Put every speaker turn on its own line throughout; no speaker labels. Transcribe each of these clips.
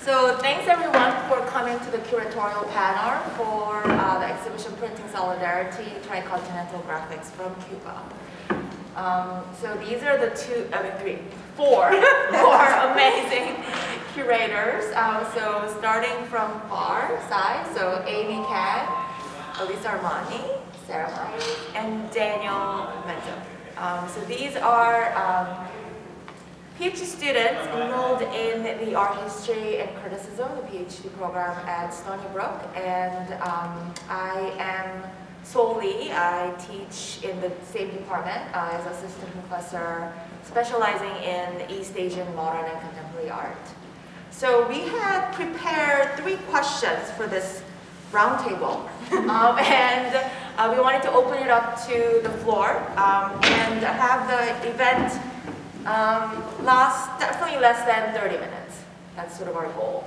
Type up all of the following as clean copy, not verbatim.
So thanks everyone for coming to the curatorial panel for the exhibition Printing Solidarity, Tricontinental Graphics from Cuba. So these are the four amazing curators. So starting from far side, so Amy Kahng, Elise Armani, and Daniel Menzo. So these are PhD students enrolled in the Art History and Criticism, the PhD program at Stony Brook, and I am Sohl Lee. I teach in the same department as Assistant Professor, specializing in East Asian modern and contemporary art. So we had prepared 3 questions for this roundtable, and we wanted to open it up to the floor and have the event last definitely less than 30 minutes. That's sort of our goal.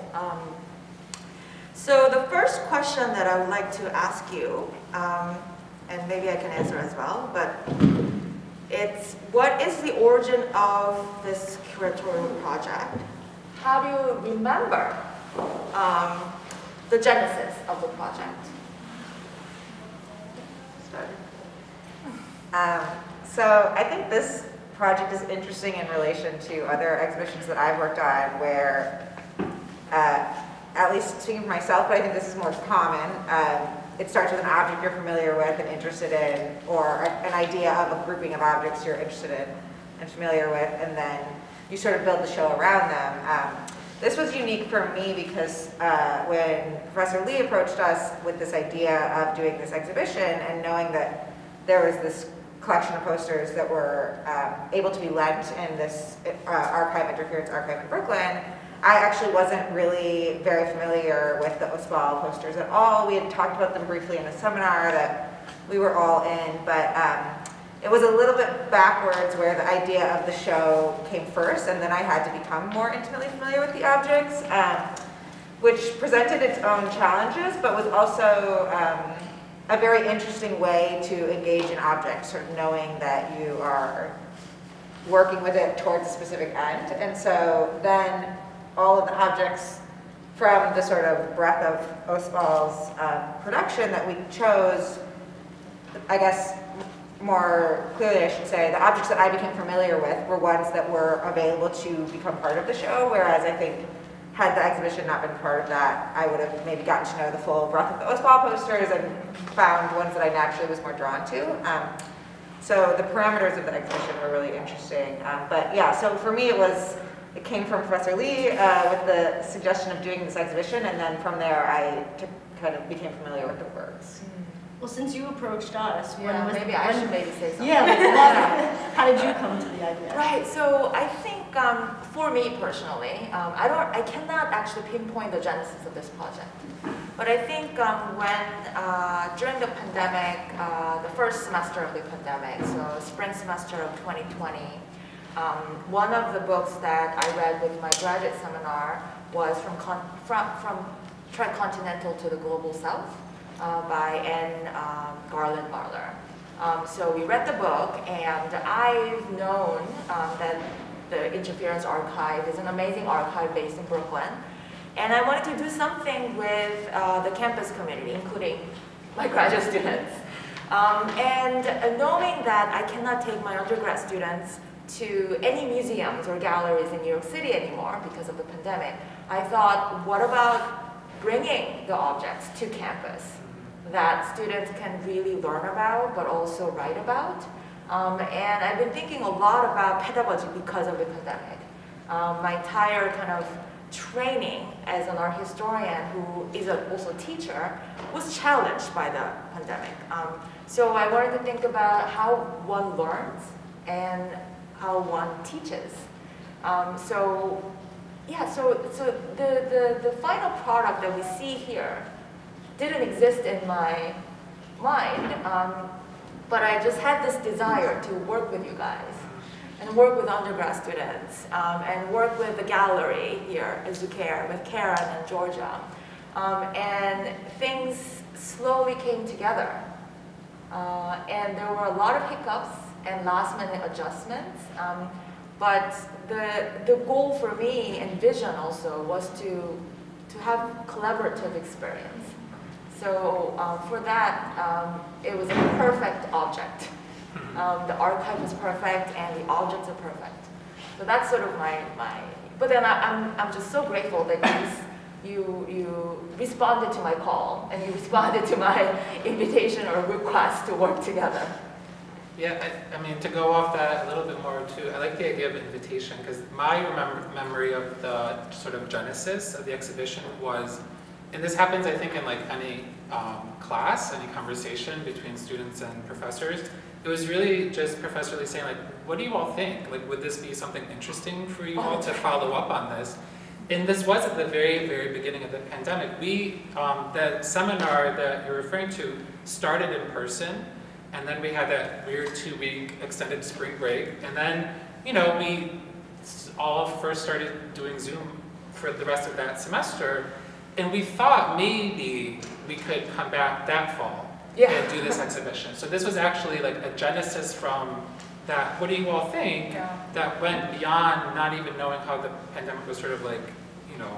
So the first question that I would like to ask you, and maybe I can answer as well, but it's, what is the origin of this curatorial project? How do you remember the genesis of the project?
So I think this project is interesting in relation to other exhibitions that I've worked on where, at least speaking for myself, but I think this is more common, it starts with an object you're familiar with and interested in, or an idea of a grouping of objects you're interested in and familiar with, and then you sort of build the show around them. This was unique for me because when Professor Lee approached us with this idea of doing this exhibition and knowing that there was this collection of posters that were able to be lent in this archive, Interference Archive in Brooklyn, I actually wasn't really very familiar with the OSPAL posters at all. We had talked about them briefly in a seminar that we were all in, but it was a little bit backwards where the idea of the show came first, and then I had to become more intimately familiar with the objects, which presented its own challenges, but was also a very interesting way to engage an object, sort of knowing that you are working with it towards a specific end. And so then all of the objects from the sort of breadth of OSPAL's production that we chose, I guess more clearly I should say, the objects that I became familiar with were ones that were available to become part of the show, whereas I think had the exhibition not been part of that, I would have maybe gotten to know the full breadth of the OSPAL posters and found ones that I naturally was more drawn to. So the parameters of the exhibition were really interesting. But yeah, so for me it came from Professor Lee with the suggestion of doing this exhibition, and then from there I kind of became familiar with the works.
Well, since you approached us,
I should maybe say something.
Yeah, how did you come to the idea?
Right, so I think for me personally, I cannot actually pinpoint the genesis of this project. But I think when, during the pandemic, the first semester of the pandemic, so spring semester of 2020, one of the books that I read with my graduate seminar was from Tricontinental to the Global South by N. Garland Marler. So we read the book, and I've known that the Interference Archive is an amazing archive based in Brooklyn. And I wanted to do something with the campus community, including my graduate students. And knowing that I cannot take my undergrad students to any museums or galleries in New York City anymore because of the pandemic, I thought, what about bringing the objects to campus that students can really learn about, but also write about? And I've been thinking a lot about pedagogy because of the pandemic. My entire kind of training as an art historian who is also a teacher was challenged by the pandemic. So I wanted to think about how one learns and how one teaches. So the final product that we see here didn't exist in my mind, but I just had this desire to work with you guys and work with undergrad students and work with the gallery here at Zuccaire with Karen and Georgia. And things slowly came together. And there were a lot of hiccups and last-minute adjustments. But the goal for me and vision also was to have collaborative experience. So for that, it was a perfect object. The archive is perfect and the objects are perfect. So that's sort of my. But then I'm just so grateful that you responded to my call and you responded to my invitation or request to work together.
Yeah, I mean, to go off that a little bit more too, I like the idea of invitation because my memory of the sort of genesis of the exhibition was, and this happens I think in like any class, any conversation between students and professors, it was really just Professor Lee saying like, what do you all think? Like, would this be something interesting for you all to follow up on this? And this was at the very, very beginning of the pandemic. We, the seminar that you're referring to started in person, and then we had that weird 2-week extended spring break, and then, you know, we all first started doing Zoom for the rest of that semester, and we thought maybe we could come back that fall and do this exhibition. So this was actually like a genesis from that, what do you all think, that went beyond not even knowing how the pandemic was sort of like, you know,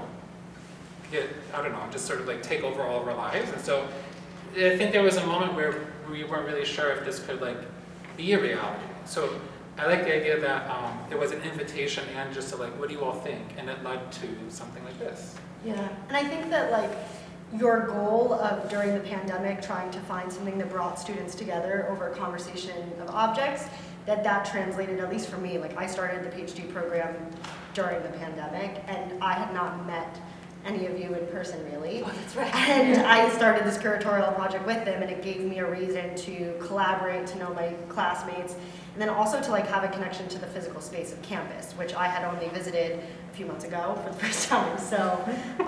I don't know, just sort of like take over all of our lives. And so I think there was a moment where we weren't really sure if this could like be a reality. So I like the idea that there was an invitation and just to like, what do you all think? And it led to something like this.
Yeah, and I think that like your goal of during the pandemic trying to find something that brought students together over a conversation of objects, that translated, at least for me, like I started the PhD program during the pandemic and I had not met any of you in person really.
Oh, that's right.
And I started this curatorial project with them and it gave me a reason to collaborate, to know my classmates, and then also to like have a connection to the physical space of campus, which I had only visited a few months ago for the first time. So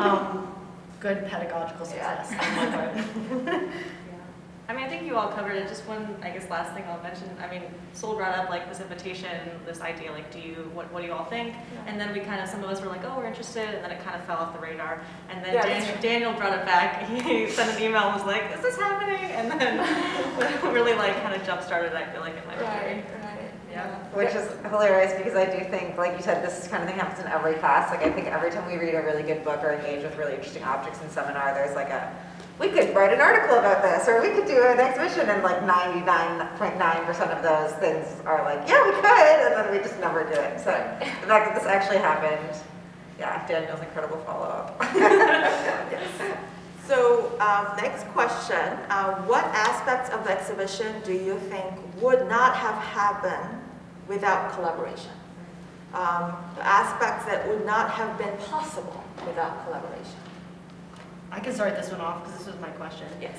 good pedagogical success on my part.
I mean, I think you all covered it. Just one, I guess, last thing I'll mention. I mean, Sohl brought up like this invitation, this idea, like, what do you all think? And then we kind of, some of us were like, oh, we're interested, and then it kind of fell off the radar. And then Daniel brought it back. He sent an email and was like, is this happening? And then really like kind of jump-started, I feel like, in my memory. Yeah.
Which is hilarious because I do think, like you said, this kind of thing happens in every class. Like I think every time we read a really good book or engage with really interesting objects in seminar, there's like we could write an article about this, or we could do an exhibition, and like 99.9% of those things are like, yeah, we could, and then we just never do it. So the fact that this actually happened, yeah, Daniel's incredible follow-up.
Yes. So next question, what aspects of the exhibition do you think would not have happened without collaboration? The aspects that would not have been possible without collaboration.
I can start this one off because this was my question.
Yes.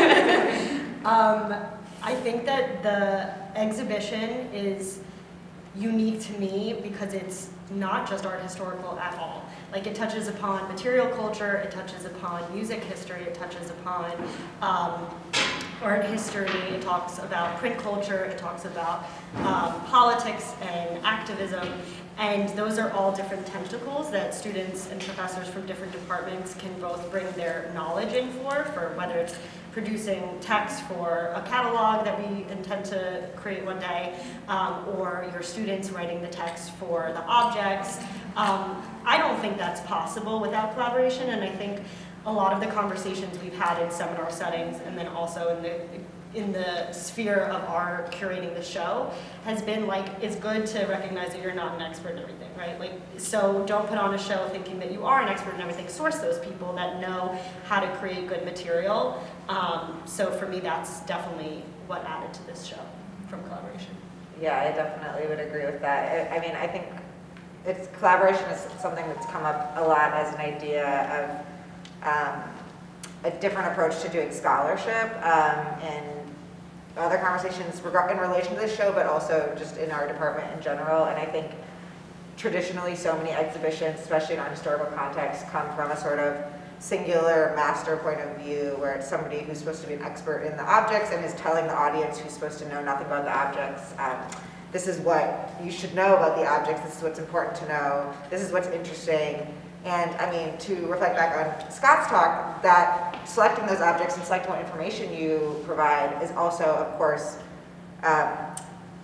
I think that the exhibition is unique to me because it's not just art historical at all. Like it touches upon material culture, it touches upon music history, it touches upon art history, it talks about print culture, it talks about politics and activism, and those are all different tentacles that students and professors from different departments can both bring their knowledge in for whether it's producing text for a catalog that we intend to create one day, or your students writing the text for the objects. I don't think that's possible without collaboration, and I think a lot of the conversations we've had in seminar settings and then also in the sphere of our curating the show has been like, it's good to recognize that you're not an expert in everything, right? Like, so don't put on a show thinking that you are an expert in everything. Source those people that know how to create good material. So for me, that's definitely what added to this show from collaboration.
Yeah, I definitely would agree with that. I mean, I think collaboration is something that's come up a lot as an idea of a different approach to doing scholarship in other conversations in relation to this show, but also just in our department in general. And I think traditionally so many exhibitions, especially in art historical context, come from a sort of singular master point of view where it's somebody who's supposed to be an expert in the objects and is telling the audience who's supposed to know nothing about the objects, this is what you should know about the objects, this is what's important to know, this is what's interesting. And I mean, to reflect back on Scott's talk, that selecting those objects and selecting what information you provide is also, of course,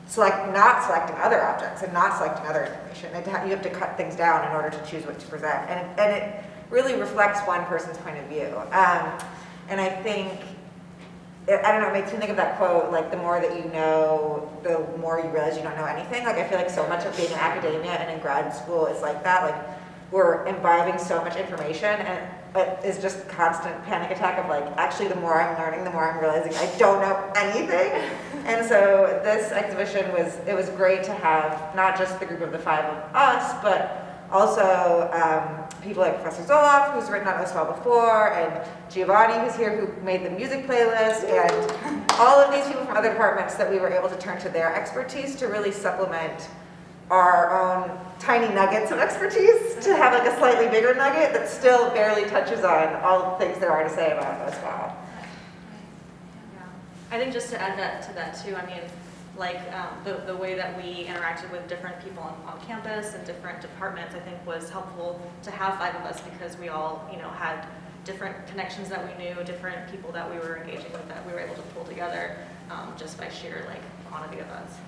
not selecting other objects and not selecting other information. You have to cut things down in order to choose what to present. And it really reflects one person's point of view. And I think, I don't know, it makes me think of that quote, like, the more that you know, the more you realize you don't know anything. Like, I feel like so much of being in academia and in grad school is like that. Like, we're imbibing so much information, and it is just constant panic attack of like, actually, the more I'm learning, the more I'm realizing I don't know anything. And so this exhibition it was great to have not just the group of the 5 of us, but also people like Professor Zoloff, who's written on OSPAL before, and Giovanni, who's here, who made the music playlist, and all of these people from other departments that we were able to turn to their expertise to really supplement our own tiny nuggets of expertise to have like a slightly bigger nugget that still barely touches on all the things there are to say about OSPAL.
I think just to add to that too, I mean, like the way that we interacted with different people on campus and different departments, I think was helpful to have 5 of us because we all, had different connections that we knew, different people that we were engaging with that we were able to pull together just by sheer quantity of us.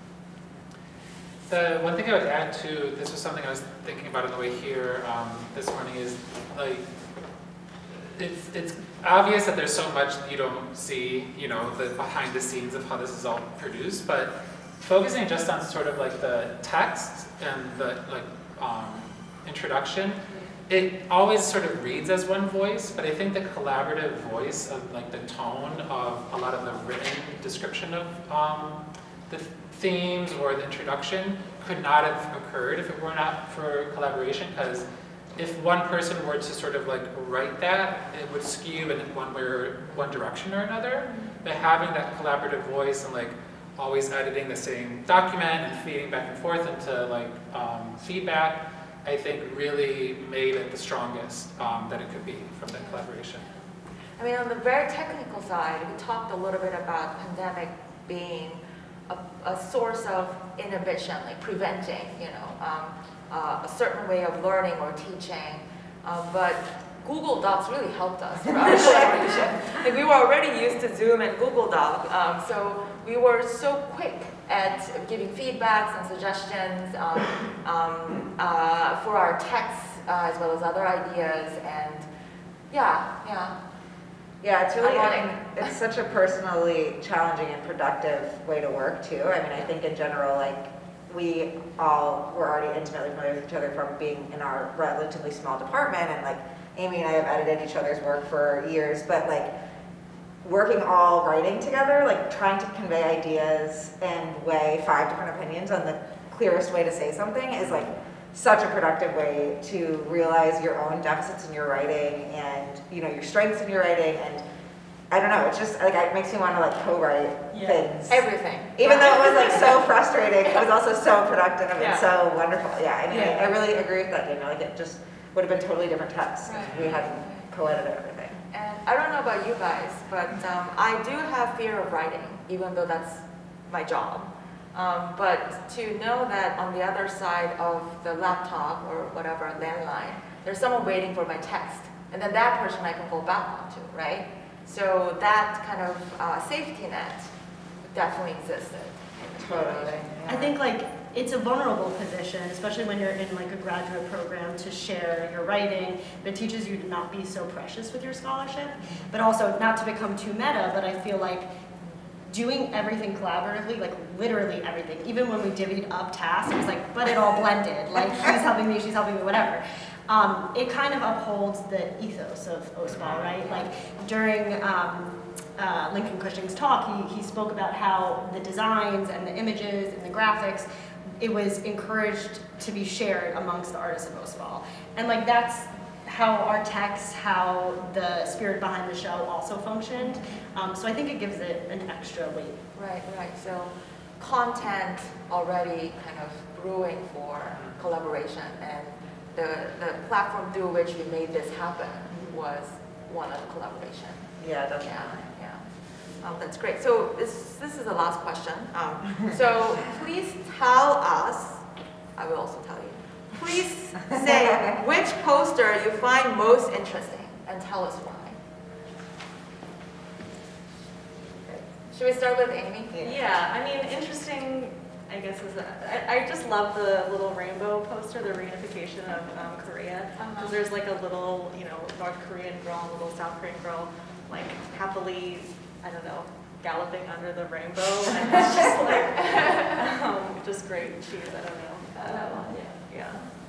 The one thing I would add to, this was something I was thinking about on the way here this morning, is like, it's obvious that there's so much that you don't see, the behind the scenes of how this is all produced, but focusing just on sort of like the text and the introduction, it always sort of reads as one voice, but I think the collaborative voice of like the tone of a lot of the written description of the themes or the introduction could not have occurred if it were not for collaboration, because if one person were to sort of like write that, it would skew in one direction or another. But having that collaborative voice and like always editing the same document and feeding back and forth into like feedback, I think really made it the strongest that it could be from that collaboration.
I mean, on the very technical side, we talked a little bit about pandemic being a source of inhibition, like preventing, a certain way of learning or teaching. But Google Docs really helped us for our collaboration. Like, we were already used to Zoom and Google Doc, so we were so quick at giving feedbacks and suggestions for our texts as well as other ideas, and
Yeah, it's really, it's such a personally challenging and productive way to work too. I mean, I think in general, like, we all were already intimately familiar with each other from being in our relatively small department, and like Amy and I have edited each other's work for years, but like working all writing together, like trying to convey ideas and weigh 5 different opinions on the clearest way to say something is like such a productive way to realize your own deficits in your writing and your strengths in your writing, and I don't know, it's just like it makes me want to like co-write things.
Everything.
Even though it was like so frustrating, it was also so productive and so wonderful. Yeah, I mean, I really agree with that, Daniel. Like, it just would have been totally different texts if we hadn't co-edited everything.
And I don't know about you guys, but I do have fear of writing, even though that's my job. But to know that on the other side of the laptop or whatever, landline, there's someone waiting for my text, and then that person I can fall back onto, right? So that kind of safety net definitely existed.
Totally.
I think like it's a vulnerable position, especially when you're in like a graduate program, to share your writing. It teaches you to not be so precious with your scholarship, but also not to become too meta. But I feel like doing everything collaboratively, like literally everything, even when we divvied up tasks, it was like, but it all blended. Like, he's helping me, she's helping me, whatever. It kind of upholds the ethos of OSPAL, right? Like, during Lincoln Cushing's talk, he spoke about how the designs and the images and the graphics, it was encouraged to be shared amongst the artists of OSPAL. And like, that's how our text, how the spirit behind the show also functioned. So I think it gives it an extra weight.
Right. So content already kind of brewing for collaboration, and the platform through which we made this happen was one of the collaboration.
Yeah, definitely.
Yeah. That's great. So this is the last question. So please tell us, I will also tell you, please say which poster you find most interesting and tell us why. Should we start with Amy?
Yeah, I mean, interesting, I guess, is that I just love the little rainbow poster, the reunification of Korea. Because there's like a little, you know, North Korean girl and a little South Korean girl, like happily, I don't know, galloping under the rainbow. And it's just like, just great cheese, I don't know. Yeah.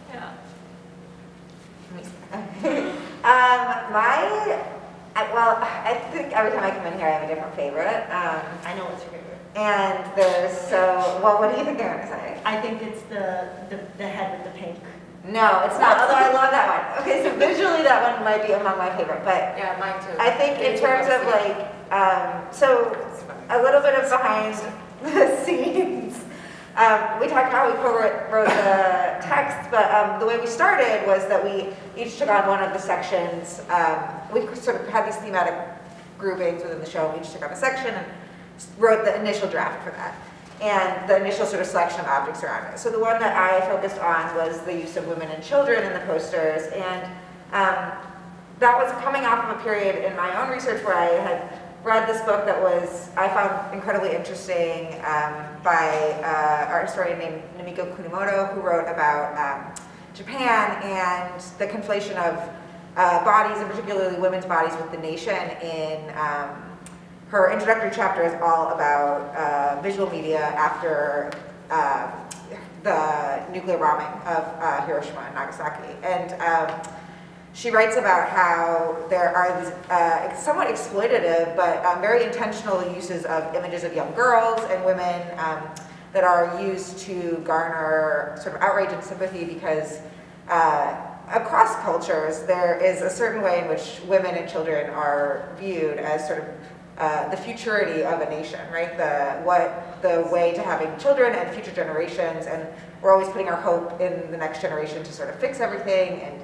Well, I think every time I come in here, I have a different favorite.
I know what's your favorite.
And well, what do you think I'm going to say?
I think it's the head with the pink.
No, it's not, although I love that one. Okay, so visually that one might be among my favorite, but
Yeah, mine too.
I think in terms of like, so a little bit of behind the scenes. We talked how we co-wrote the text, but the way we started was that we each took on one of the sections. We sort of had these thematic groupings within the show. We each took on a section and wrote the initial draft for that, and the initial sort of selection of objects around it. So the one that I focused on was the use of women and children in the posters, and that was coming off of a period in my own research where I had read this book that I found incredibly interesting by art historian named Namiko Kunimoto, who wrote about Japan and the conflation of bodies, and particularly women's bodies, with the nation. In her introductory chapter is all about visual media after the nuclear bombing of Hiroshima and Nagasaki. And she writes about how there are these somewhat exploitative but very intentional uses of images of young girls and women that are used to garner sort of outrage and sympathy, because across cultures there is a certain way in which women and children are viewed as sort of the futurity of a nation, right? The way to having children and future generations, and we're always putting our hope in the next generation to sort of fix everything, and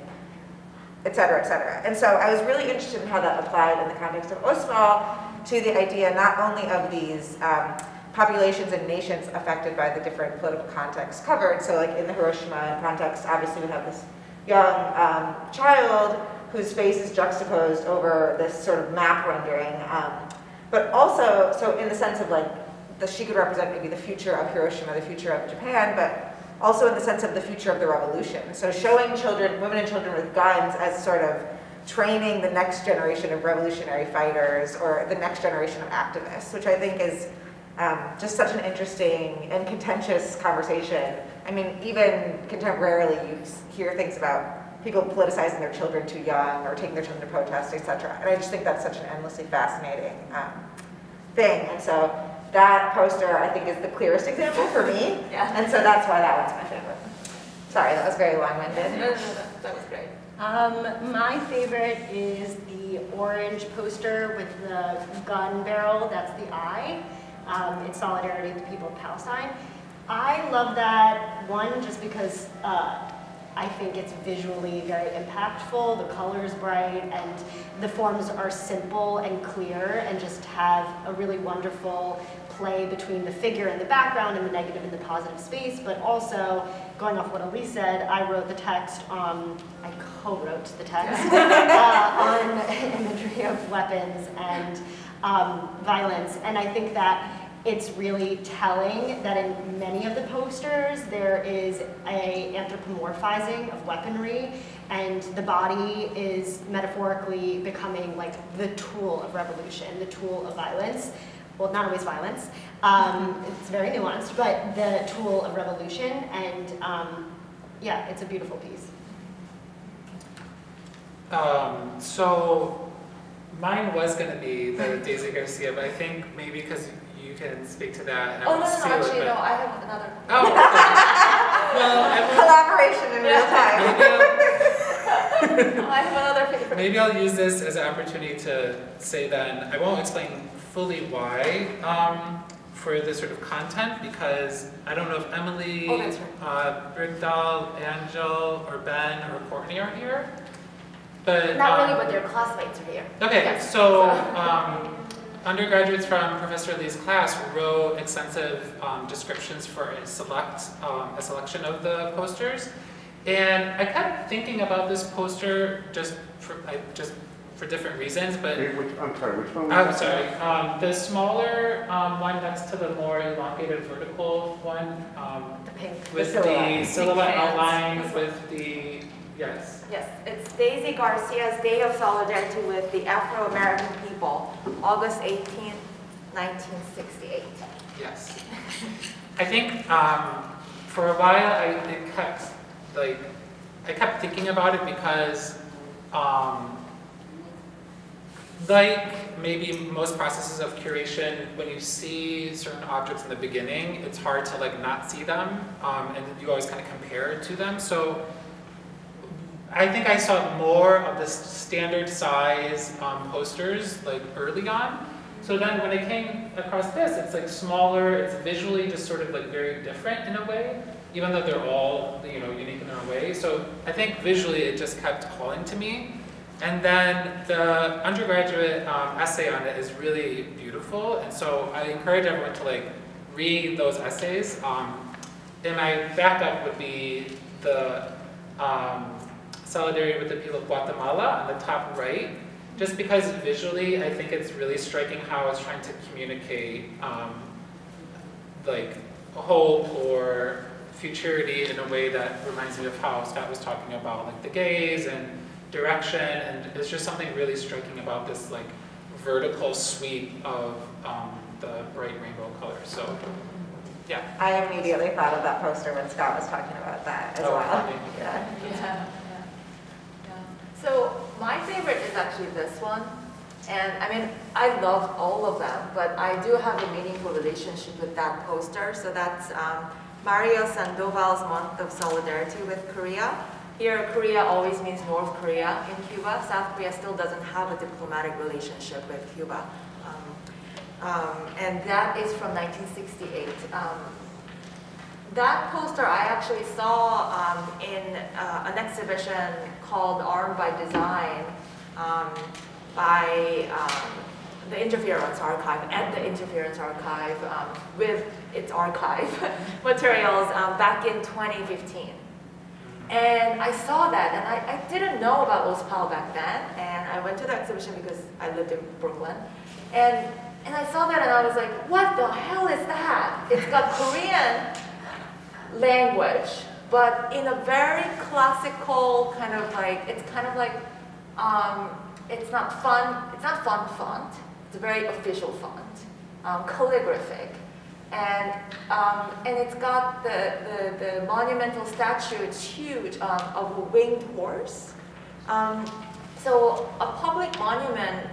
et cetera, et cetera. And so I was really interested in how that applied in the context of Ostwald to the idea not only of these populations and nations affected by the different political contexts covered. So like in the Hiroshima context, obviously we have this young child whose face is juxtaposed over this sort of map rendering. But also, so in the sense of like, she could represent maybe the future of Hiroshima, the future of Japan, but also in the sense of the future of the revolution. So showing children, women and children with guns as sort of training the next generation of revolutionary fighters or the next generation of activists, which I think is just such an interesting and contentious conversation. I mean, even contemporarily, you hear things about people politicizing their children too young or taking their children to protest, etc. And I just think that's such an endlessly fascinating thing. And so that poster, I think, is the clearest example for me.
Yeah.
And so that's why that one's my favorite. Sorry, that was very long-winded.
No, that was great.
My favorite is the orange poster with the gun barrel, that's the eye. It's solidarity with the people of Palestine. I love that one just because I think it's visually very impactful, the color's bright, and the forms are simple and clear and just have a really wonderful play between the figure in the background and the negative and the positive space, but also, going off what Elise said, I wrote the text I co-wrote the text on imagery of weapons and violence, and I think that it's really telling that in many of the posters there is a anthropomorphizing of weaponry, and the body is metaphorically becoming like the tool of revolution, the tool of violence. Well, not always violence. It's very nuanced, but the tool of revolution, and yeah, it's a beautiful piece.
So mine was going to be the Daisy Garcia, but I think maybe because you can speak to that. And
Oh, no, actually, no, I have another.
Oh, okay. Well,
Collaboration in real time.
I have another favorite.
Maybe I'll use this as an opportunity to say then, I won't explain fully why for this sort of content, because I don't know if Emily, Brigdahl, Angel, or Ben, or Courtney are here. But,
Not really, but their classmates are here.
Okay,
Yes.
so undergraduates from Professor Lee's class wrote extensive descriptions for a selection of the posters. And I kept thinking about this poster just for different reasons, but
I'm sorry, which one?
I'm sorry. The smaller one next to the more elongated vertical one,
The pink.
with
The silhouette.
the silhouette
Pink fans.
outline, with the, yes.
Yes, it's Daisy Garcia's Day of Solidarity with the Afro-American People, August 18th, 1968.
Yes. I think for a while I kept thinking about it because like maybe most processes of curation, when you see certain objects in the beginning, it's hard to like not see them, and you always kind of compare it to them. So I think I saw more of the standard size posters like early on. So then when I came across this, it's like smaller, it's visually just sort of like very different in a way, even though they're all, you know, unique in their own way. So I think visually it just kept calling to me. And then the undergraduate essay on it is really beautiful. And so I encourage everyone to like read those essays. And my backup would be the Solidarity with the People of Guatemala on the top right. Just because visually, I think it's really striking how it's trying to communicate like hope or futurity in a way that reminds me of how Scott was talking about like the gaze and direction, and it's just something really striking about this like vertical sweep of the bright rainbow colors. So, yeah.
I immediately thought of that poster when Scott was talking about that as well.
Funny.
Yeah. So my favorite is actually this one. And I mean, I love all of them, but I do have a meaningful relationship with that poster. So that's Mario Sandoval's Month of Solidarity with Korea. Here, Korea always means North Korea in Cuba. South Korea still doesn't have a diplomatic relationship with Cuba. And that is from 1968. That poster I actually saw in an exhibition called Art by Design by the Interference Archive, at the Interference Archive with its archive materials back in 2015. And I saw that, and I didn't know about OSPAL back then, and I went to the exhibition because I lived in Brooklyn. And I saw that and I was like, what the hell is that? It's got Korean language, but in a very classical kind of like, it's kind of like, it's not fun font, it's a very official font, calligraphic. And it's got the monumental statue, it's huge, of a winged horse. So a public monument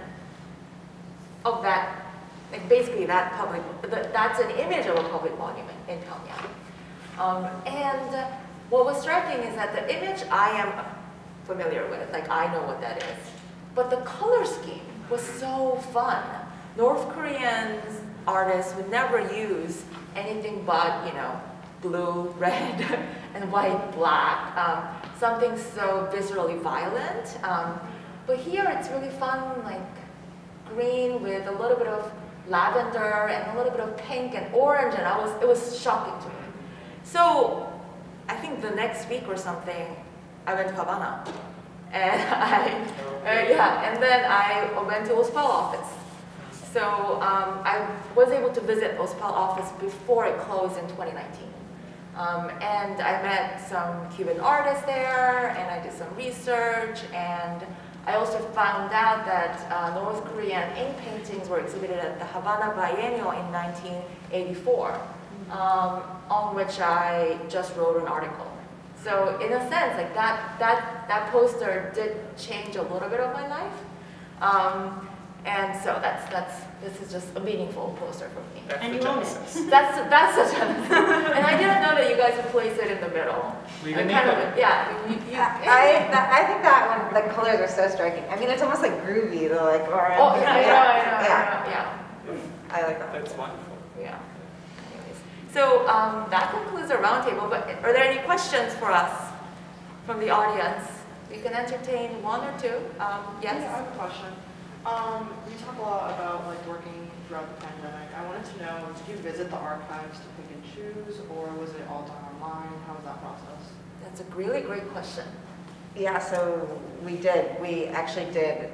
of that, like basically that public, that's an image of a public monument in Pyongyang. And what was striking is that the image I am familiar with, like I know what that is, but the color scheme was so fun. North Koreans artists would never use anything but, you know, blue, red, and white, black, something so viscerally violent. But here it's really fun, like green with a little bit of lavender and a little bit of pink and orange, and it was shocking to me. So I think the next week or something, I went to Havana, and and then I went to OSPAL office. So I was able to visit OSPAL office before it closed in 2019. And I met some Cuban artists there, and I did some research, and I also found out that North Korean ink paintings were exhibited at the Havana Biennial in 1984, on which I just wrote an article. So in a sense, like that poster did change a little bit of my life. And so this is just a meaningful poster for me.
That's
And
the
you own it.
genesis.
That's such a, and I didn't know that you guys would place it in the middle.
We
And
didn't
kind
either.
of, yeah.
I think that one, the colors are so striking. I mean, it's almost like groovy, the like orange.
Oh, yeah,
Yeah. I like that.
That's wonderful.
Yeah. Anyways, so that concludes our roundtable. But are there any questions for us from the audience? We can entertain one or two. Yes.
Yeah, I have a question. You talk a lot about like working throughout the pandemic. I wanted to know, did you visit the archives to pick and choose, or was it all done online? How was that process?
That's a really great question.
Yeah, so we did. We actually did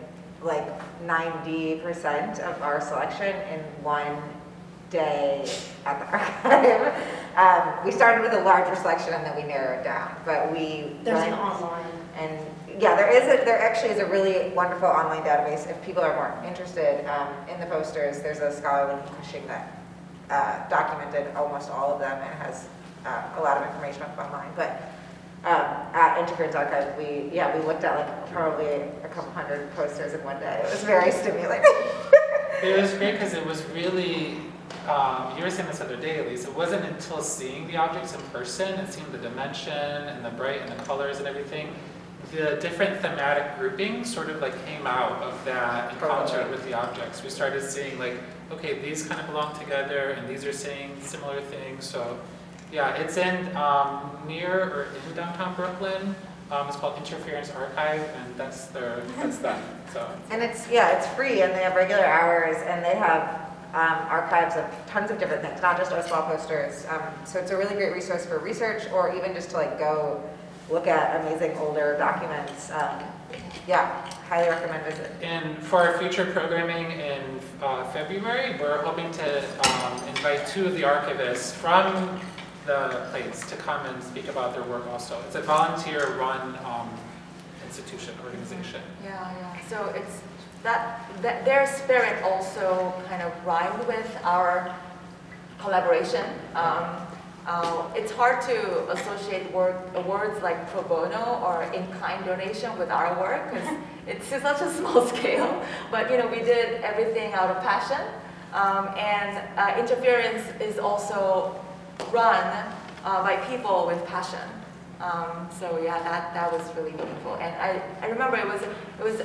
like 90% of our selection in one day at the archive. We started with a larger selection and then we narrowed it down, but
There's an online.
And yeah, there actually is a really wonderful online database. If people are more interested in the posters, there's a scholarly publishing that documented almost all of them and has a lot of information up online. But at Interference Archive, we looked at like probably a couple hundred posters in one day. It was very stimulating.
It was great because it was really, you were saying this other day, Elise, it wasn't until seeing the objects in person and seeing the dimension and the bright and the colors and everything, the different thematic groupings sort of like came out of that encounter with the objects. We started seeing like, okay, these kind of belong together and these are saying similar things. So yeah, it's in near or in downtown Brooklyn. It's called Interference Archive, and that's that. So.
And it's free, and they have regular hours, and they have archives of tons of different things, not just OSWAL posters. So it's a really great resource for research, or even just to like go look at amazing older documents. Highly recommend visit.
And for our future programming in February, we're hoping to invite 2 of the archivists from the place to come and speak about their work also. It's a volunteer-run institution, organization.
Yeah. So it's that their spirit also kind of rhymed with our collaboration. It's hard to associate words like pro bono or in-kind donation with our work because it's such a small scale. But we did everything out of passion, and Interference is also run by people with passion. So yeah, that was really meaningful. And I remember it was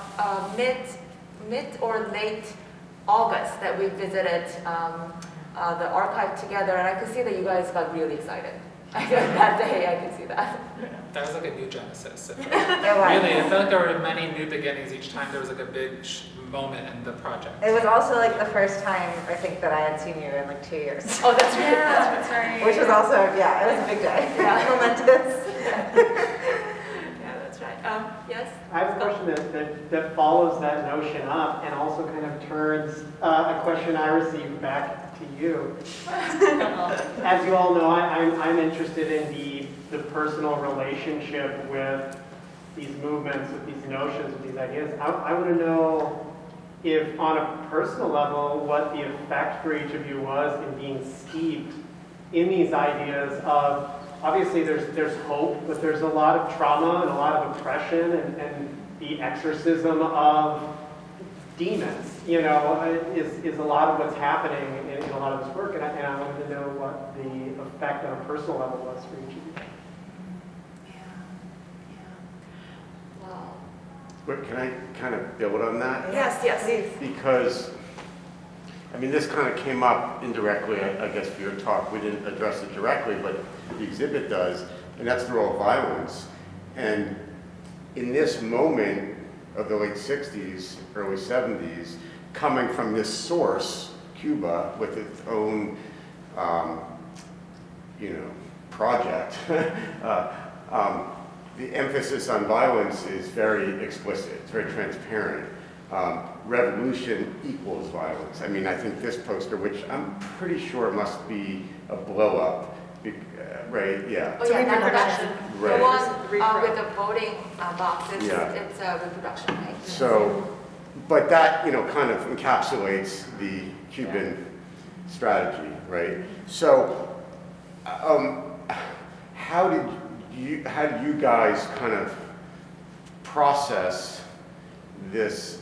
mid or late August that we visited the archive together, and I could see that you guys got really excited. That day, I could see that.
That was like a new genesis. Really,
It
it felt like there were many new beginnings each time. There was like a big moment in the project.
was also like the first time I think that I had seen you in like 2 years.
Oh, that's right.
Yeah, that's right.
Which was also, it was a big day.
Yeah.
Momentous.
Yeah, that's right. Yes?
I have a question that follows that notion up and also kind of turns a question I received back to you. As you all know, I'm interested in the personal relationship with these movements, with these notions, with these ideas. I want to know if, on a personal level, what the effect for each of you was in being steeped in these ideas of, obviously there's hope, but there's a lot of trauma and a lot of oppression and the exorcism of demons, is a lot of what's happening in a lot of this work. And I wanted to know what the effect on a personal level was for each of you.
Wow.
But can I kind of build on that?
Yes.
Because, this kind of came up indirectly, I guess, for your talk. We didn't address it directly, but the exhibit does, and that's the role of violence. And in this moment of the late 60s, early 70s, coming from this source, Cuba, with its own, project, the emphasis on violence is very explicit, it's very transparent. Revolution equals violence. I think this poster, which I'm pretty sure must be a blow up, right? Yeah.
Oh yeah, reproduction.
Right.
The one with the voting box, it's a reproduction, right?
So, but that, kind of encapsulates the Cuban strategy, right? So, how did you guys kind of process this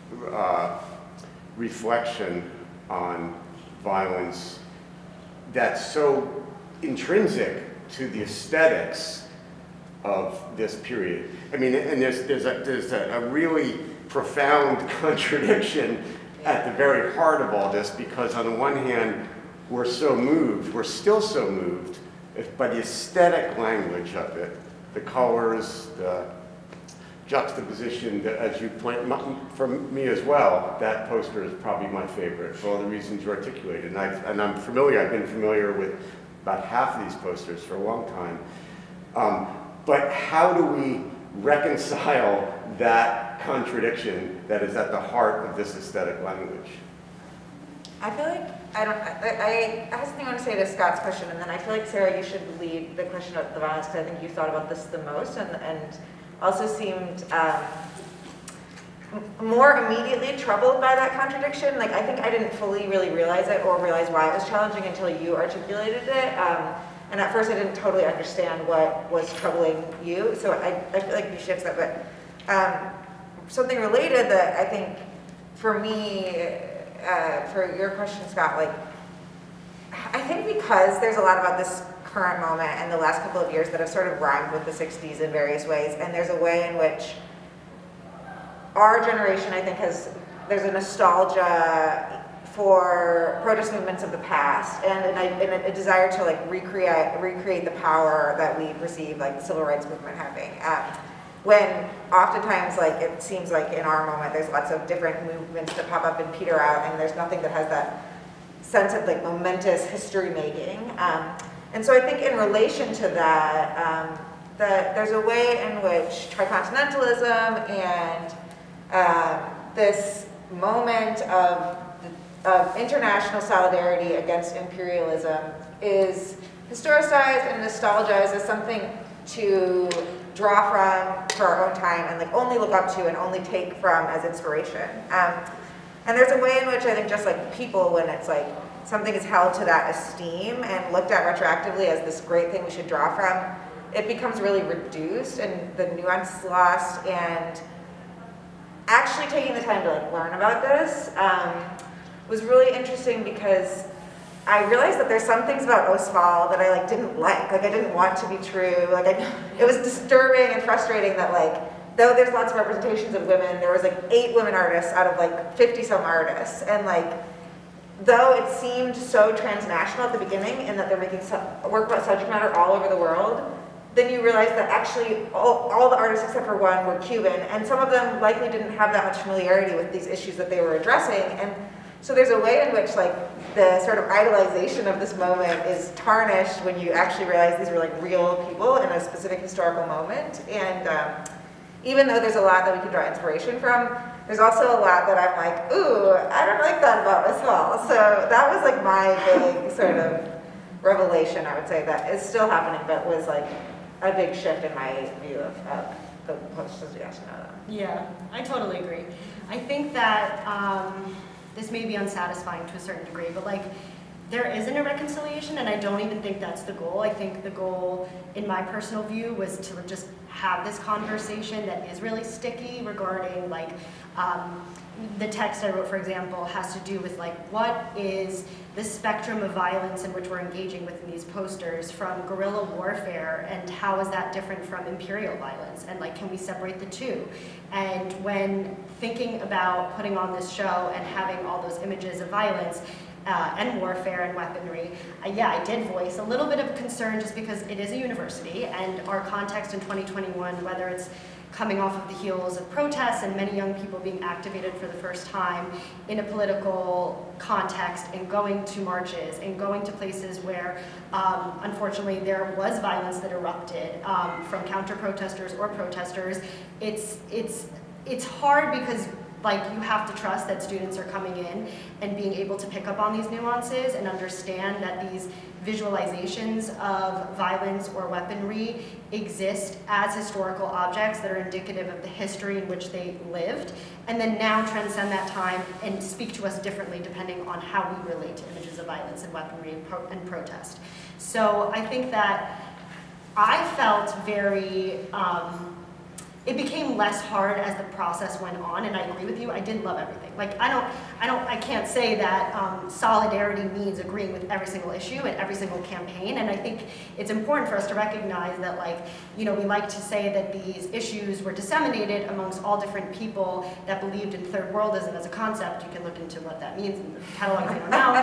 reflection on violence that's so intrinsic to the aesthetics of this period? And there's a really profound contradiction at the very heart of all this, because on the one hand, we're still so moved by the aesthetic language of it, the colors, the juxtaposition, as you point, for me as well, that poster is probably my favorite for all the reasons you articulated. And I've been familiar with about half of these posters for a long time. But how do we reconcile that contradiction that is at the heart of this aesthetic language?
I feel like, I have something I want to say to Scott's question, and then I feel like, Sarah, you should lead the question of the violence, because I think you thought about this the most, and also seemed more immediately troubled by that contradiction. Like, I think I didn't fully really realize it or realize why it was challenging until you articulated it. And at first I didn't totally understand what was troubling you, so I feel like you shifted that. But something related that I think for me, for your question, Scott, like, I think because there's a lot about this current moment and the last couple of years that have sort of rhymed with the 60s in various ways, and there's a way in which our generation, I think, there's a nostalgia for protest movements of the past, and a desire to like recreate the power that we perceive like the civil rights movement having. When oftentimes, like, it seems like in our moment, there's lots of different movements that pop up and peter out, and there's nothing that has that sense of like momentous history making. And so I think in relation to that, that there's a way in which tricontinentalism and this moment of international solidarity against imperialism is historicized and nostalgized as something to draw from for our own time and like only look up to and only take from as inspiration. And there's a way in which I think just like people, when it's like something is held to that esteem and looked at retroactively as this great thing we should draw from, it becomes really reduced and the nuance is lost. And actually taking the time to like learn about this was really interesting because I realized that there's some things about Ostwald that I like didn't like I didn't want to be true. Like it was disturbing and frustrating that like, though there's lots of representations of women, there was like 8 women artists out of like 50 some artists, and like though it seemed so transnational at the beginning and that they're making work about subject matter all over the world, then you realize that actually all the artists except for one were Cuban, and some of them likely didn't have that much familiarity with these issues that they were addressing. And so there's a way in which like the sort of idolization of this moment is tarnished when you actually realize these were like real people in a specific historical moment. And even though there's a lot that we can draw inspiration from, there's also a lot that I'm like, ooh, I don't like that about Ostwald. So that was like my big sort of revelation, I would say, that is still happening, but was like a big shift in my view of the post-Zuccaire.
Yeah, I totally agree. I think that this may be unsatisfying to a certain degree, but like there isn't a reconciliation, and I don't even think that's the goal. I think the goal, in my personal view, was to just have this conversation that is really sticky regarding like the text I wrote, for example, has to do with like what is the spectrum of violence in which we're engaging with in these posters, from guerrilla warfare, and how is that different from imperial violence, and like can we separate the two? And when thinking about putting on this show and having all those images of violence and warfare and weaponry, yeah, I did voice a little bit of concern just because it is a university, and our context in 2021, whether it's coming off of the heels of protests and many young people being activated for the first time in a political context and going to marches and going to places where unfortunately there was violence that erupted from counter-protesters or protesters, it's hard because like you have to trust that students are coming in and being able to pick up on these nuances and understand that these visualizations of violence or weaponry exist as historical objects that are indicative of the history in which they lived, and then now transcend that time and speak to us differently depending on how we relate to images of violence and weaponry and protest. So I think that I felt very, it became less hard as the process went on, and I agree with you, I didn't love everything. Like I can't say that solidarity means agreeing with every single issue and every single campaign, and I think it's important for us to recognize that, like, you know, we like to say that these issues were disseminated amongst all different people that believed in third worldism as a concept. You can look into what that means in the catalog if you don't know,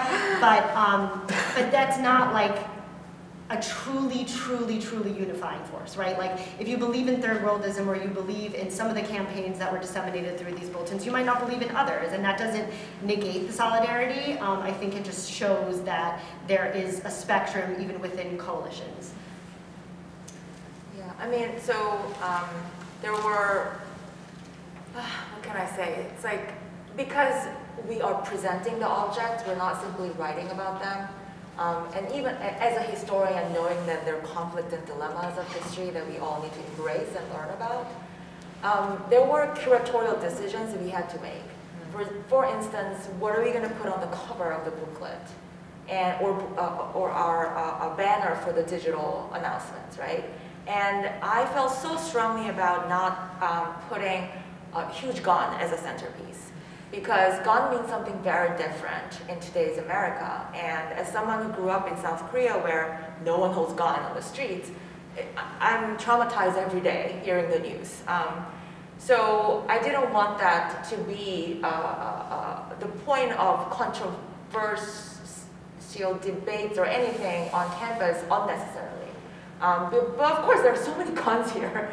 but that's not like a truly unifying force, right? Like, if you believe in third worldism or you believe in some of the campaigns that were disseminated through these bulletins, you might not believe in others, and that doesn't negate the solidarity. I think it just shows that there is a spectrum even within coalitions.
Yeah, I mean, so there were What can I say? It's like, because we are presenting the objects, we're not simply writing about them. And even as a historian, knowing that there are conflict and dilemmas of history that we all need to embrace and learn about, there were curatorial decisions that we had to make. For instance, what are we going to put on the cover of the booklet? And, or our banner for the digital announcements, right? And I felt so strongly about not putting a huge gun as a centerpiece, because gun means something very different in today's America. And as someone who grew up in South Korea where no one holds gun on the streets, I'm traumatized every day hearing the news. So I didn't want that to be the point of controversial debates or anything on campus unnecessarily. But of course, there are so many guns here.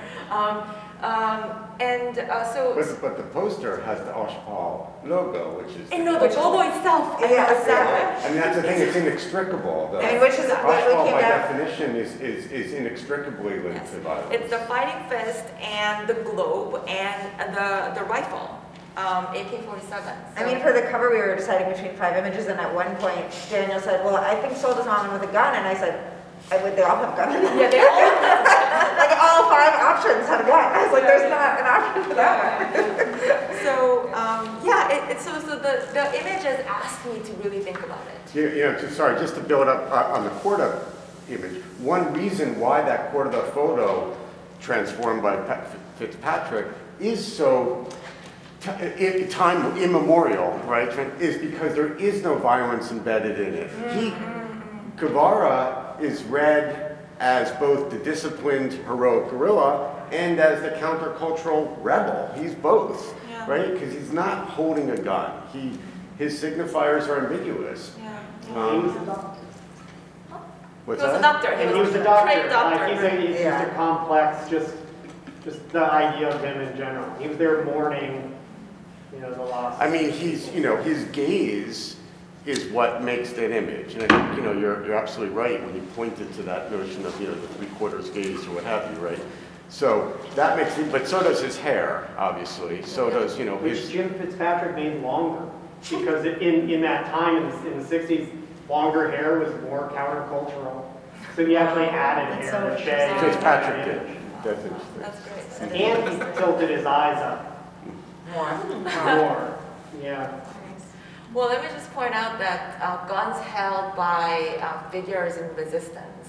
But the poster has the Oshpal logo, which is...
And no, the logo itself.
Yeah,
I mean, that's the thing, it's inextricable. The
which is what we
Oshpal,
came
by
down.
definition, is inextricably linked to violence.
It's the fighting fist and the globe and the rifle, AK-47.
I mean, for the cover, we were deciding between 5 images, and at one point, Daniel said, well, I think Sohl doesn't want one with a gun, and I said, would they all have guns?
Yeah, they all
like, all 5 options had a gun. I was like, there's not an option for that one.
So, so the images asked me to really think about it.
Sorry, just to build up on the Corda image, one reason why that Corda photo transformed by Fitzpatrick is so time immemorial, right, is because there is no violence embedded in it. Guevara is read as both the disciplined, heroic guerrilla and as the countercultural rebel. He's both, right? Because he's not holding a gun. His signifiers are ambiguous.
He was a doctor.
What's
He was
that?
a doctor.
And he was a doctor.
Trained doctor.
Like, he's just a complex, just the idea of him in general. He was there mourning, the loss.
I mean, his gaze is what makes that image. And I think, you're absolutely right when you pointed to that notion of, the 3/4 gaze or what have you, right? So that makes it, but so does his hair, obviously. So does,
Which Jim Fitzpatrick made longer. Because in that time, in the 60s, longer hair was more countercultural. So he actually added
That's
hair
so
to shade.
Fitzpatrick did. That's interesting.
That's great.
And he tilted his eyes up more. Yeah.
Well, let me just point out that guns held by figures in resistance,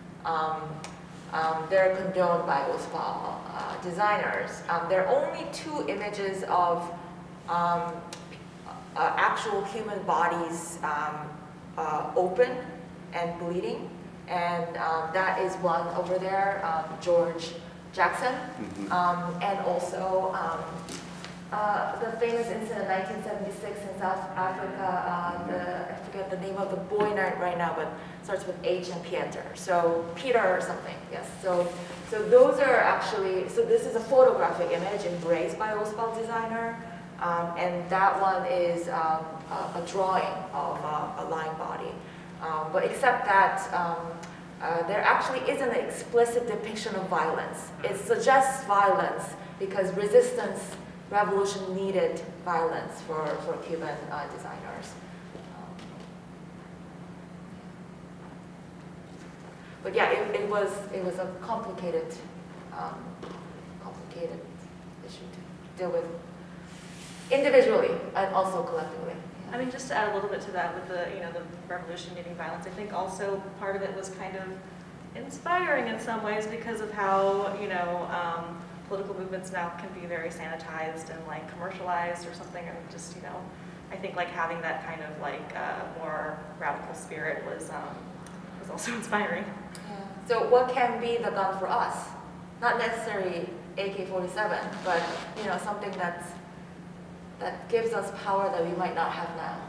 they're condoned by Ospal designers. There are only 2 images of actual human bodies open and bleeding, and that is one over there, George Jackson, and also the famous incident in 1976 in South Africa, I forget the name of the boy right now, but starts with H and Pieter. So Peter or something, yes. So those are actually, so this is a photographic image embraced by Ospal designer, and that one is a drawing of a lying body. But except that there actually isn't an explicit depiction of violence. It suggests violence because resistance revolution needed violence for Cuban designers. But yeah, it was a complicated issue to deal with individually and also collectively.
I mean, just to add a little bit to that with the revolution needing violence, I think also part of it was kind of inspiring in some ways because of how, political movements now can be very sanitized and like commercialized or something, and just, I think like having that kind of like more radical spirit was also inspiring.
Yeah. So what can be the gun for us? Not necessarily AK-47, but something that gives us power that we might not have now.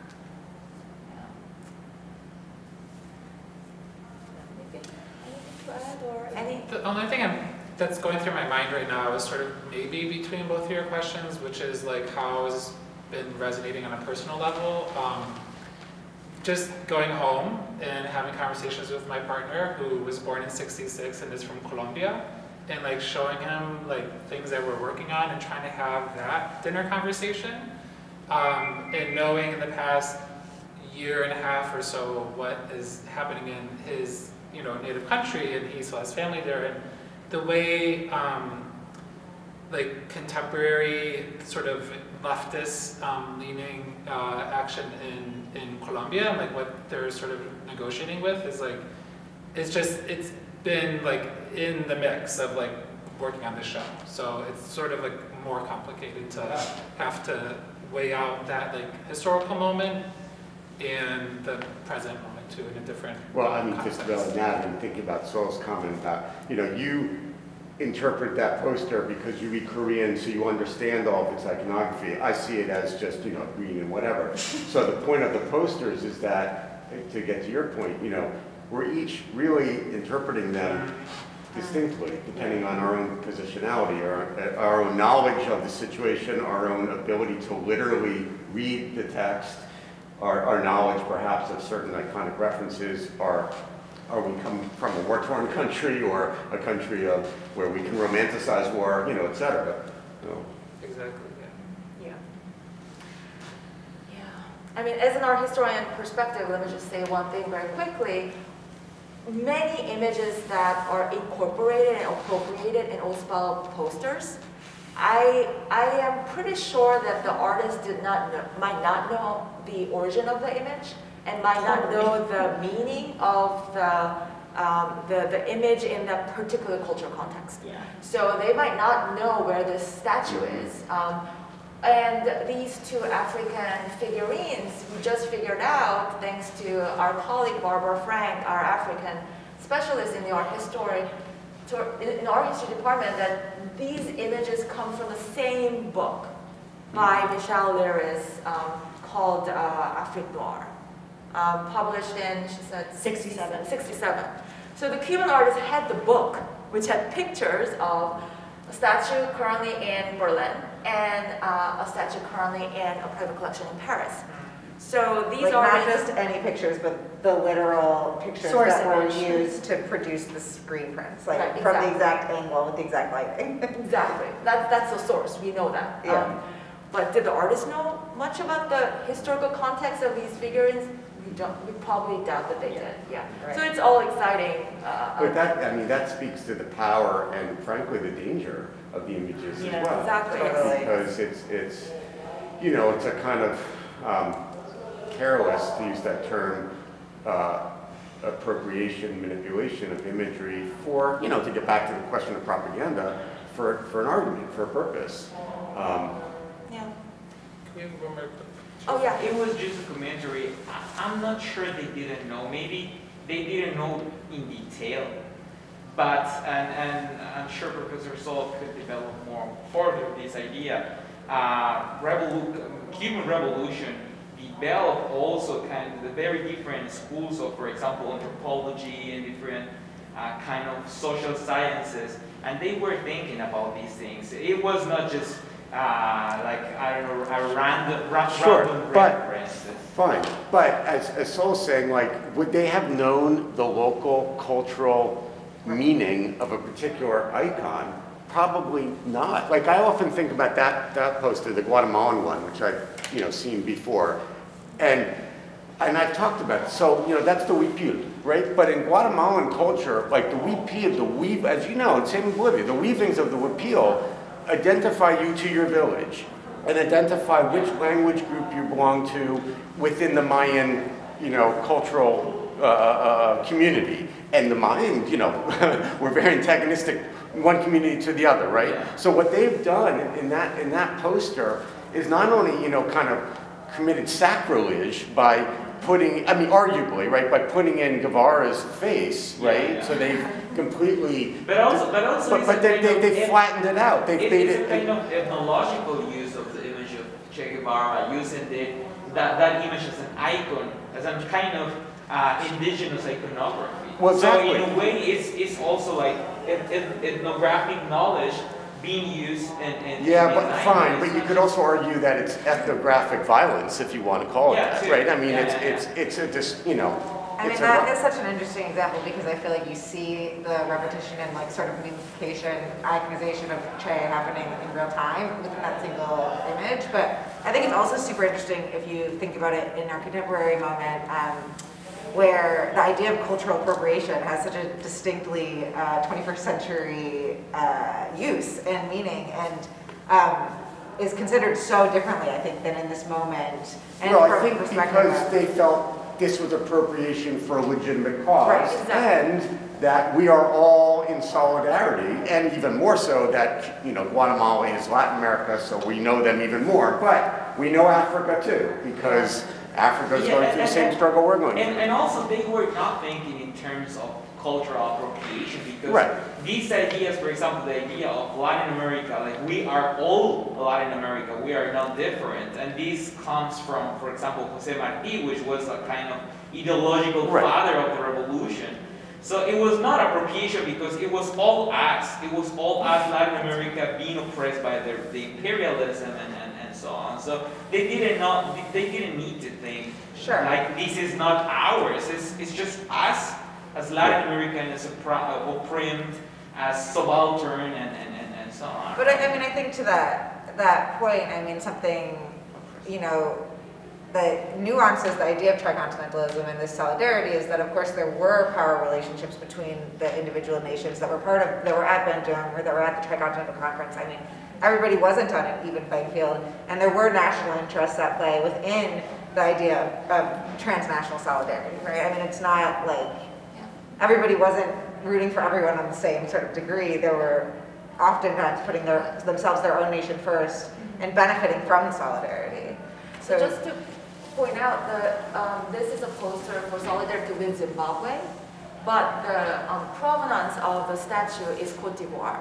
Anything to add or any?
The only thing that's going through my mind right now is sort of maybe between both of your questions, which is like how has this been resonating on a personal level. Just going home and having conversations with my partner who was born in '66 and is from Colombia. and like showing him like things that we're working on and trying to have that dinner conversation. And knowing in the past year and a half or so what is happening in his, you know, native country, and he still has family there, and the way like contemporary sort of leftist leaning action in Colombia, and like what they're sort of negotiating with is like, it's been like in the mix of like working on the show. So it's sort of like more complicated to have to weigh out that like historical moment and the present moment too in a different
Well, I mean,
context.
just about that and thinking about Sohl's comment about, you know, you interpret that poster because you read Korean, so you understand all of its iconography. I see it as just, you know, green and whatever. So the point of the posters is that, to get to your point, you know, we're each really interpreting them distinctly, depending on our own positionality, our own knowledge of the situation, our own ability to literally read the text, our knowledge perhaps of certain iconic references, are we come from a war-torn country or a country of where we can romanticize war, you know, et cetera. So.
Exactly, yeah.
Yeah. Yeah. I mean, as an art historian perspective, let me just say one thing very quickly. Many images that are incorporated and appropriated in OSPAL posters, I am pretty sure that the artist might not know the origin of the image and might not know the meaning of the image in that particular cultural context.
Yeah.
So they might not know where this statue is. And these two African figurines, we just figured out, thanks to our colleague Barbara Frank, our African specialist in the art history, in the art history department, that these images come from the same book by Michel Leiris called Afrique Noire, published in, she said, 67. So the Cuban artist had the book, which had pictures of a statue currently in Berlin and a statue currently in a private collection in Paris. So these
like
are
not just any pictures, but the literal pictures
Source
that were
image.
used to produce the screen prints, like
Right,
from the
exactly.
exact angle with the exact lighting.
Exactly. That's the source. We know that.
Yeah.
But did the artist know much about the historical context of these figurines? We probably doubt that they did. Yeah.
Right.
So it's all exciting.
But that, I mean, that speaks to the power and frankly the danger of the images
Yeah,
as well.
exactly.
Totally.
Because it's, you know, it's a kind of careless, to use that term, appropriation, manipulation of imagery for, you know, to get back to the question of propaganda, for an argument, for a purpose.
Yeah.
Can we have one more?
Oh yeah.
It was just a commentary. I'm not sure they didn't know. Maybe they didn't know in detail. But, and I'm sure Professor Sohl could develop more further this idea. Cuban Revolution developed also kind of the very different schools of, for example, anthropology and different kind of social sciences. And they were thinking about these things. It was not just like, I don't know, a random reference.
Fine, but as Sohl's saying, like, would they have known the local cultural meaning of a particular icon? Probably not. Like, I often think about that poster, the Guatemalan one, which I've, you know, seen before, and I've talked about it. So, you know, that's the huipil, right? But in Guatemalan culture, like the huipil, the weave, as you know, it's in Bolivia, the weavings of the huipil identify you to your village and identify which language group you belong to within the Mayan, you know, cultural community. And the Mayans, you know, were very antagonistic, one community to the other, right?
Yeah.
So what they've done in that poster is not only, you know, kind of committed sacrilege by putting, I mean, arguably, right, by putting in Guevara's face, right?
Yeah.
So they've completely,
But also
but they flattened it out. They made
it's
it.
a kind of ethnological use of the image of Che Guevara, using that image as an icon, as a kind of indigenous iconography.
Well, exactly.
So in a way, it's also like ethnographic knowledge being used in
Yeah,
in
but
these
fine.
icons.
But you could also argue that it's ethnographic violence, if you want to call it
Yeah,
that,
too.
right? I mean,
Yeah,
it's a you know,
I mean, that is such an interesting example because I feel like you see the repetition and like sort of mimification, iconization of Che happening in real time within that single image. But I think it's also super interesting if you think about it in our contemporary moment, where the idea of cultural appropriation has such a distinctly 21st century use and meaning, and is considered so differently, I think, than in this moment. And
well,
from
I think because they felt this was appropriation for a legitimate cause,
right, exactly.
and that we are all in solidarity, and even more so that, you know, Guatemala is Latin America, so we know them even more, but we know Africa too, because Africa is going through the same struggle we're going through.
And also they were not thinking in terms of cultural appropriation, because these ideas, for example, the idea of Latin America, like we are all Latin America, we are not different. And this comes from, for example, Jose Marti, which was a kind of ideological father of the revolution. So it was not appropriation because it was all us. It was all us, Latin America, being oppressed by the imperialism and so on. So they didn't need to think like this is not ours. It's just us as Latin American, as opprimed, as subaltern, and so on.
But I mean, I think to that point, I mean, something, you know, the nuances, the idea of tricontinentalism and this solidarity is that, of course, there were power relationships between the individual nations that were that were at Bandung or that were at the Tricontinental Conference. I mean, everybody wasn't on an even playing field, and there were national interests at play within the idea of transnational solidarity, right? I mean, it's not like everybody wasn't rooting for everyone on the same sort of degree. They were oftentimes putting themselves, their own nation first, and benefiting from the solidarity.
So just to point out that this is a poster for solidarity with Zimbabwe, but the provenance of the statue is Cote d'Ivoire.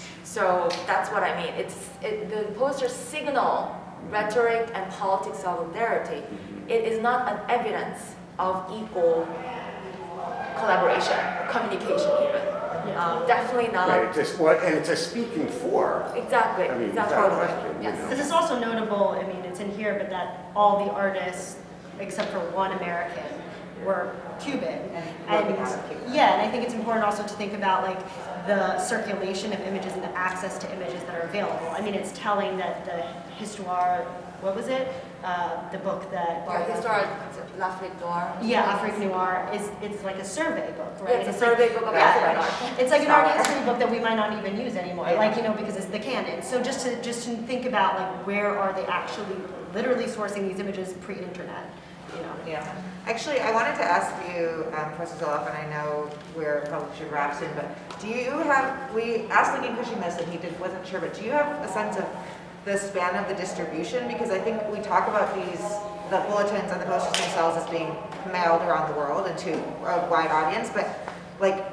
So that's what I mean. The posters signal rhetoric and politics solidarity. It is not an evidence of equal collaboration, communication even. Definitely not.
Right, and it's a speaking for.
Exactly.
I mean,
exactly.
without question,
Yes.
you know.
This is also notable, I mean, it's in here, but that all the artists, except for one American, were Cuban. And yeah, and I think it's important also to think about like the circulation of images and the access to images that are available. I mean, it's telling that the Histoire, what was it? The book that...
Histoire l'Afrique Noire.
Yeah, Afrique Noire it's like a survey book, right?
Yeah, it's a survey book of African art.
It's like an art history book that we might not even use anymore, like, you know, because it's the canon. So just to think about like where are they actually literally sourcing these images pre-internet, you know?
Yeah. Actually, I wanted to ask you, Professor Zoloff, and I know we're probably should wrap soon, but do you have, we asked Lincoln Cushing this and he wasn't sure, but do you have a sense of the span of the distribution? Because I think we talk about the bulletins and the posters themselves as being mailed around the world and to a wide audience, but like,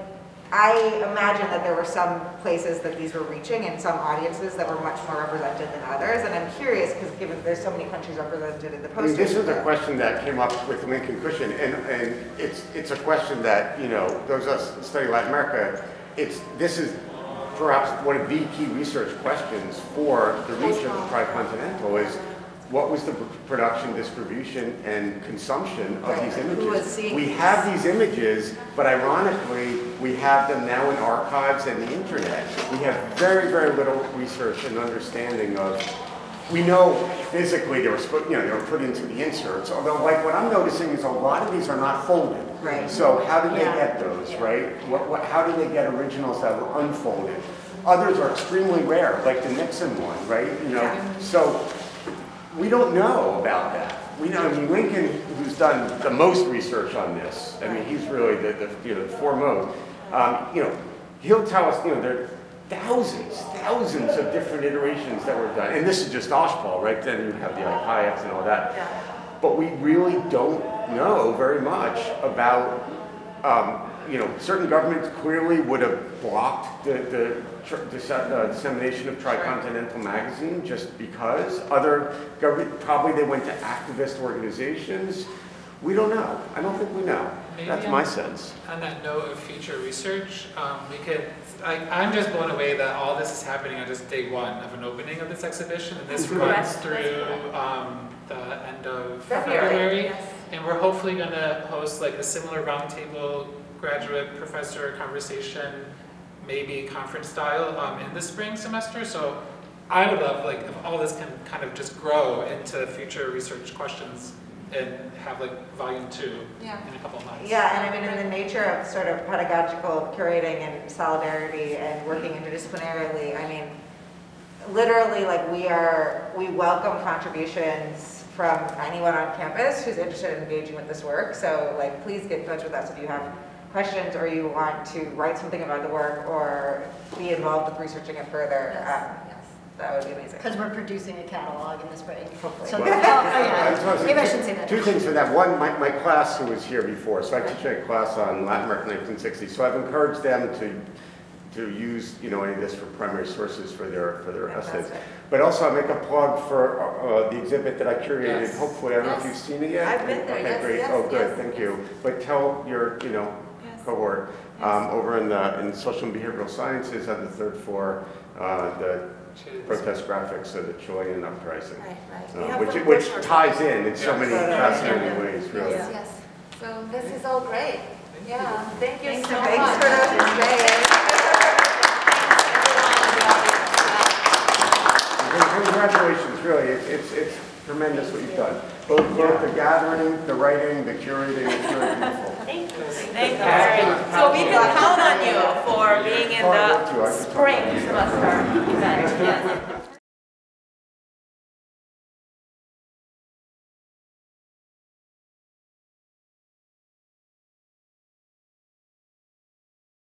I imagine that there were some places that these were reaching and some audiences that were much more represented than others, and I'm curious because given there's so many countries represented in the posters.
I mean, this is a question that came up with Lincoln Cushing, and it's a question that, you know, those of us who study Latin America, this is perhaps one of the key research questions for the reach of the Tricontinental is what was the production, distribution, and consumption of these images? We have these images, but ironically, we have them now in archives and the internet. We have very, very little research and understanding of. We know physically they were put into the inserts. Although, like what I'm noticing is a lot of these are not folded.
Right.
So how did they get those? Right? How do they get originals that were unfolded? Others are extremely rare, like the Nixon one, right? You know, so. We don't know about that. We know, I mean, Lincoln, who's done the most research on this, I mean, he's really the foremost. You know, he'll tell us, you know, there are thousands of different iterations that were done. And this is just Oshpal, right? Then you have the Hayeks and all that. But we really don't know very much about, you know, certain governments clearly would have blocked the dissemination of Tricontinental magazine just because. Other government, probably they went to activist organizations. We don't know. I don't think we know.
maybe
That's my sense.
on that note of future research, we could, I'm just blown away that all this is happening on just day one of an opening of this exhibition, and this runs through the end of February.
Yes.
And we're hopefully going to host like a similar roundtable graduate professor conversation, maybe conference style in the spring semester. So I would love like if all this can kind of just grow into future research questions and have like volume 2 in a couple of months.
Yeah, and I mean, in the nature of sort of pedagogical curating and solidarity and working interdisciplinarily, I mean, literally, like we welcome contributions from anyone on campus who's interested in engaging with this work. So, like, please get in touch with us if you have questions or you want to write something about the work or be involved with researching it further. That would be amazing.
Because we're producing a catalog in the spring.
Hopefully.
So,
Well,
maybe I shouldn't say that.
Two things for that. One, my class who was here before, so I teach a class on Latin American 1960s. So I've encouraged them to use any of this for primary sources for their essays. But also I make a plug for the exhibit that I curated.
Yes.
Hopefully, I don't know if you've seen it yet.
I've been there.
Okay,
Yes,
great.
yes,
Oh, good.
yes,
Thank
yes.
you. But tell your cohort over in social and behavioral sciences on the 3rd floor, the protest graphics of the Chilean uprising,
Right.
which ties in so many fascinating ways, really.
Yes, yes. So this is all great. Yeah, thank you so much.
Thanks for those today.
Congratulations, really. It's tremendous what you've done. Both the gathering, the writing, the curating, it's really beautiful.
Thank you. So we can count on you for being in the spring semester event. Yes.